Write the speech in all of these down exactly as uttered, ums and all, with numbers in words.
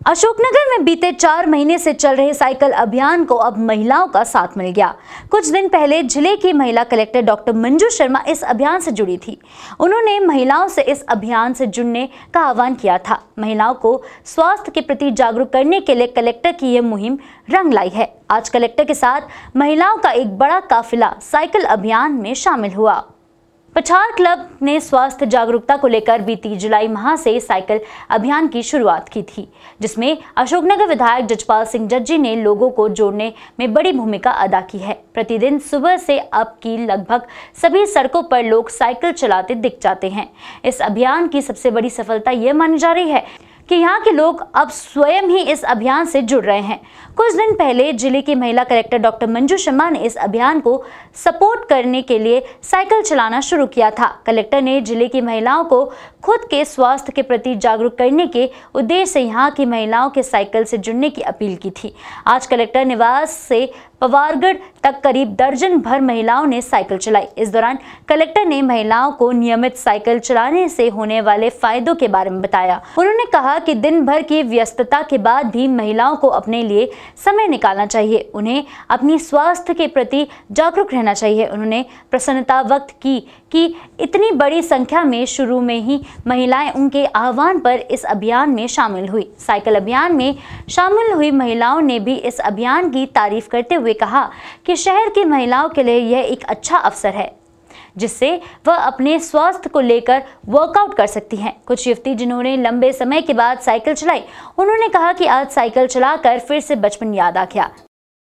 अशोकनगर में बीते चार महीने से चल रहे साइकिल अभियान को अब महिलाओं का साथ मिल गया। कुछ दिन पहले जिले की महिला कलेक्टर डॉक्टर मंजू शर्मा इस अभियान से जुड़ी थी। उन्होंने महिलाओं से इस अभियान से जुड़ने का आह्वान किया था। महिलाओं को स्वास्थ्य के प्रति जागरूक करने के लिए कलेक्टर की यह मुहिम रंग लाई है। आज कलेक्टर के साथ महिलाओं का एक बड़ा काफिला साइकिल अभियान में शामिल हुआ। पछाड़ क्लब ने स्वास्थ्य जागरूकता को लेकर बीती जुलाई माह से साइकिल अभियान की शुरुआत की थी, जिसमें अशोकनगर विधायक जजपाल सिंह जज्जी ने लोगों को जोड़ने में बड़ी भूमिका अदा की है। प्रतिदिन सुबह से अब की लगभग सभी सड़कों पर लोग साइकिल चलाते दिख जाते हैं। इस अभियान की सबसे बड़ी सफलता यह मानी जा रही है कि यहाँ के लोग अब स्वयं ही इस अभियान से जुड़ रहे हैं। कुछ दिन पहले जिले की महिला कलेक्टर डॉक्टर मंजू शर्मा ने इस अभियान को सपोर्ट करने के लिए साइकिल चलाना शुरू किया था। कलेक्टर ने जिले की महिलाओं को खुद के स्वास्थ्य के प्रति जागरूक करने के उद्देश्य से यहाँ की महिलाओं के साइकिल से जुड़ने की अपील की थी। आज कलेक्टर निवास से पवारगढ़ तक करीब दर्जन भर महिलाओं ने साइकिल चलाई। इस दौरान कलेक्टर ने महिलाओं को नियमित साइकिल चलाने से होने वाले फायदों के बारे में बताया। उन्होंने कहा कि दिन भर की व्यस्तता के बाद भी महिलाओं को अपने लिए समय निकालना चाहिए। उन्हें अपनी स्वास्थ्य के प्रति जागरूक रहना चाहिए। उन्होंने प्रसन्नता व्यक्त की कि इतनी बड़ी संख्या में शुरू में ही महिलाएं उनके आह्वान पर इस अभियान में शामिल हुई। साइकिल अभियान में शामिल हुई महिलाओं ने भी इस अभियान की तारीफ करते हुए कहा कि शहर की महिलाओं के लिए यह एक अच्छा अवसर है, जिससे वह अपने स्वास्थ्य को लेकर वर्कआउट कर सकती हैं। कुछ युवती जिन्होंने लंबे समय के बाद साइकिल चलाई, उन्होंने कहा कि आज साइकिल चलाकर फिर से बचपन याद आ गया।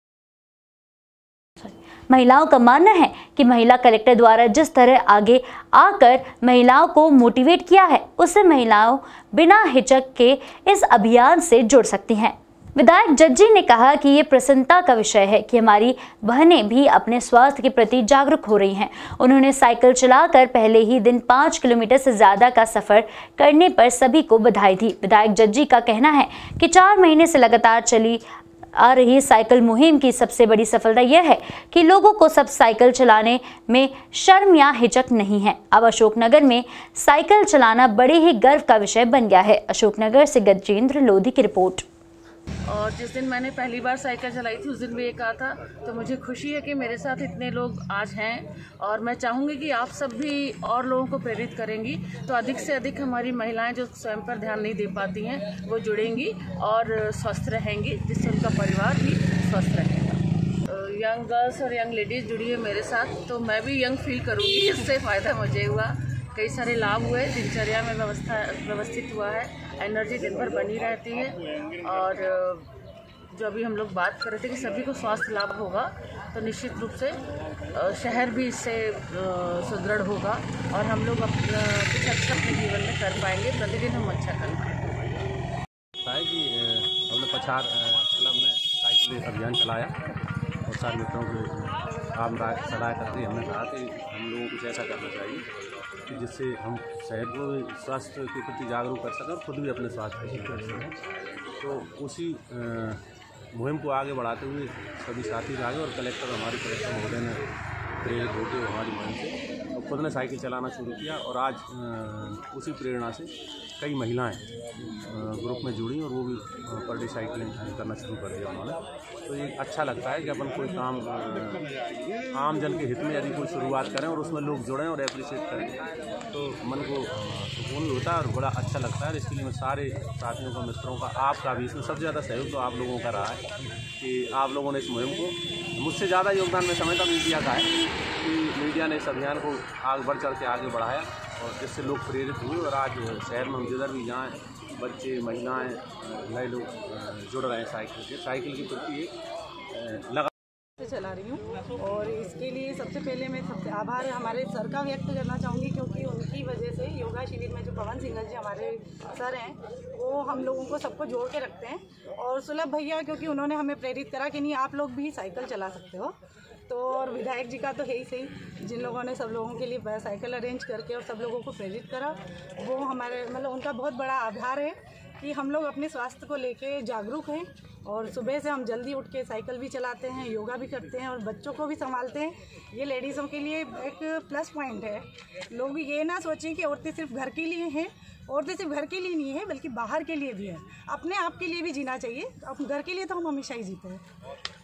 महिलाओं का मानना है कि महिला कलेक्टर द्वारा जिस तरह आगे आकर महिलाओं को मोटिवेट किया है, उससे महिलाओं बिना हिचक के इस अभियान से जुड़ सकती हैं। विधायक जज्जी ने कहा कि ये प्रसन्नता का विषय है कि हमारी बहनें भी अपने स्वास्थ्य के प्रति जागरूक हो रही हैं। उन्होंने साइकिल चलाकर पहले ही दिन पाँच किलोमीटर से ज्यादा का सफर करने पर सभी को बधाई दी। विधायक जज्जी का कहना है कि चार महीने से लगातार चली आ रही साइकिल मुहिम की सबसे बड़ी सफलता यह है कि लोगों को सब साइकिल चलाने में शर्म या हिचक नहीं है। अब अशोकनगर में साइकिल चलाना बड़े ही गर्व का विषय बन गया है। अशोकनगर से गजेंद्र लोधी की रिपोर्ट। और जिस दिन मैंने पहली बार साइकिल चलाई थी उस दिन भी ये कहा था, तो मुझे खुशी है कि मेरे साथ इतने लोग आज हैं। और मैं चाहूँगी कि आप सब भी और लोगों को प्रेरित करेंगी, तो अधिक से अधिक हमारी महिलाएं जो स्वयं पर ध्यान नहीं दे पाती हैं वो जुड़ेंगी और स्वस्थ रहेंगी, जिससे उनका परिवार भी स्वस्थ रहेगा। यंग गर्ल्स और यंग लेडीज़ जुड़ी है मेरे साथ, तो मैं भी यंग फील करूँगी। इससे फ़ायदा मुझे हुआ, कई सारे लाभ हुए, दिनचर्या में व्यवस्था व्यवस्थित हुआ है, एनर्जी दिन भर बनी रहती है। और जो अभी हम लोग बात कर रहे थे कि सभी को स्वास्थ्य लाभ होगा, तो निश्चित रूप से शहर भी इससे सुदृढ़ होगा और हम लोग अपना कुछ अच्छा अपने जीवन में कर पाएंगे। प्रतिदिन हम अच्छा कर पाएंगे। कि हमने पछाड़ क्लब में साइकिल अभियान चलाया और सारे मित्रों को काम सलाह करके हमने कहा कि हम लोगों को कुछ ऐसा करना चाहिए कि जिससे हम शहर को स्वास्थ्य के प्रति जागरूक कर सकें और खुद भी अपने स्वास्थ्य को कर सकें। तो उसी मुहिम को आगे बढ़ाते हुए सभी साथी आगे और कलेक्टर हमारे कलेक्टर महोदय ने प्रेरित होकर हमारी मुहिम से और खुद ने साइकिल चलाना शुरू किया। और आज उसी प्रेरणा से कई महिलाएं ग्रुप में जुड़ी और वो भी पर डे साइकिलिंग करना शुरू कर दिया उन्होंने। तो ये अच्छा लगता है कि अपन कोई काम आम जन के हित में यदि कोई शुरुआत करें और उसमें लोग जुड़ें और अप्रिशिएट करें, तो मन को सुकून भी होता है और बड़ा अच्छा लगता है। इसके लिए मैं सारे साथियों का, मित्रों का, आपका भी, इसमें सबसे ज़्यादा सहयोग तो आप लोगों का रहा है कि आप लोगों ने इस मुहिम को, मुझसे ज़्यादा योगदान मैं समझता मीडिया का है कि मीडिया ने इस अभियान को आगे बढ़ चढ़ के आगे बढ़ाया और जिससे लोग प्रेरित हुए। और आज शहर में हम जिधर भी जाएँ, बच्चे, महिलाएं, नए लोग जुड़ रहे हैं साइकिल के साइकिल के प्रति एक लगा चला रही हूँ। और इसके लिए सबसे पहले मैं सबसे आभार हमारे सर का व्यक्त करना चाहूँगी, क्योंकि उनकी वजह से योगा शिविर में जो पवन सिंघल जी हमारे सर हैं, वो हम लोगों को सबको जोड़ के रखते हैं। और सुलभ भैया, क्योंकि उन्होंने हमें प्रेरित करा कि नहीं आप लोग भी साइकिल चला सकते हो। तो और विधायक जी का तो है ही सही, जिन लोगों ने सब लोगों के लिए साइकिल अरेंज करके और सब लोगों को प्रेरित करा, वो हमारे मतलब उनका बहुत बड़ा आभार है कि हम लोग अपने स्वास्थ्य को लेके जागरूक हैं। और सुबह से हम जल्दी उठ के साइकिल भी चलाते हैं, योगा भी करते हैं और बच्चों को भी संभालते हैं। ये लेडीज़ों के लिए एक प्लस पॉइंट है। लोग ये ना सोचें कि औरतें सिर्फ घर के लिए हैं, औरतें सिर्फ घर के लिए नहीं है बल्कि बाहर के लिए भी है, अपने आप के लिए भी जीना चाहिए। अब घर के लिए तो हम हमेशा ही जीते हैं।